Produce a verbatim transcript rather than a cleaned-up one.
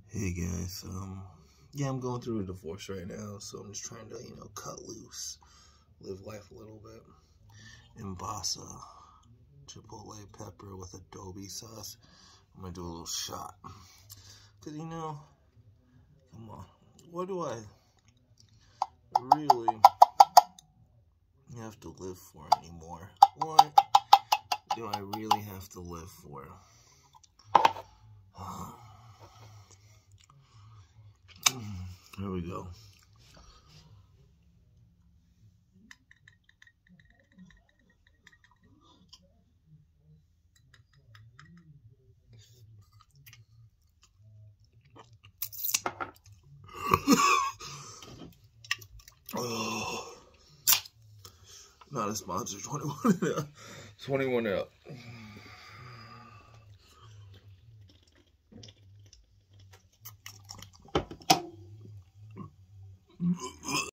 Hey guys, um, yeah, I'm going through a divorce right now, so I'm just trying to, you know, cut loose, live life a little bit. Emboss a Chipotle Pepper with Adobe Sauce. I'm gonna do a little shot. Cause you know, come on, what do I really have to live for anymore? What do I really have to live for? Here we go. Oh, not a sponsor. twenty-one and up. twenty-one and up.